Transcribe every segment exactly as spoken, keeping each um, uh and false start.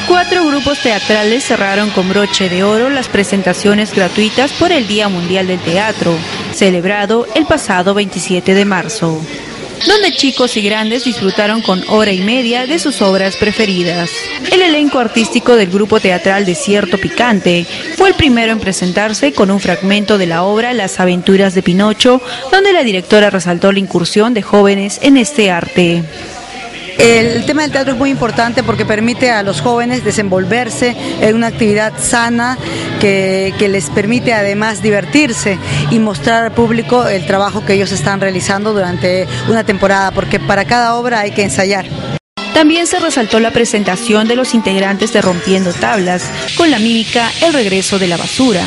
Cuatro grupos teatrales cerraron con broche de oro las presentaciones gratuitas por el Día Mundial del Teatro, celebrado el pasado veintisiete de marzo, donde chicos y grandes disfrutaron con hora y media de sus obras preferidas. El elenco artístico del grupo teatral Desierto Picante fue el primero en presentarse con un fragmento de la obra Las aventuras de Pinocho, donde la directora resaltó la incursión de jóvenes en este arte. El tema del teatro es muy importante porque permite a los jóvenes desenvolverse en una actividad sana que, que les permite además divertirse y mostrar al público el trabajo que ellos están realizando durante una temporada, porque para cada obra hay que ensayar. También se resaltó la presentación de los integrantes de Rompiendo Tablas, con la mímica El regreso de la basura.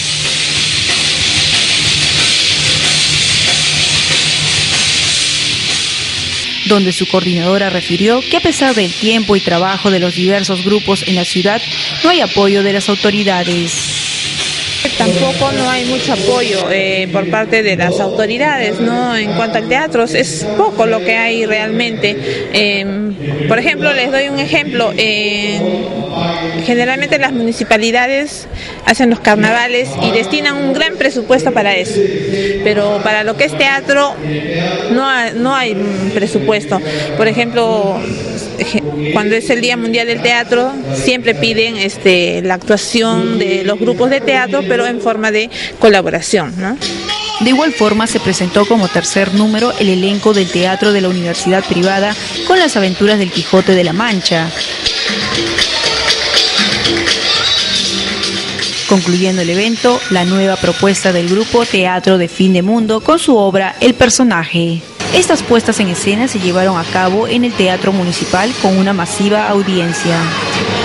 Donde su coordinadora refirió que a pesar del tiempo y trabajo de los diversos grupos en la ciudad, no hay apoyo de las autoridades. Tampoco no hay mucho apoyo eh, por parte de las autoridades, ¿no? En cuanto al teatro, es poco lo que hay realmente. Eh, por ejemplo, les doy un ejemplo. Eh, generalmente las municipalidades hacen los carnavales y destinan un gran presupuesto para eso, pero para lo que es teatro no hay, no hay presupuesto. Por ejemplo, cuando es el Día Mundial del Teatro, siempre piden este, la actuación de los grupos de teatro, pero en forma de colaboración, ¿no? De igual forma se presentó como tercer número el elenco del teatro de la Universidad Privada con Las aventuras del Quijote de la Mancha. Concluyendo el evento, la nueva propuesta del grupo Teatro de Fin de Mundo con su obra El personaje. Estas puestas en escena se llevaron a cabo en el Teatro Municipal con una masiva audiencia.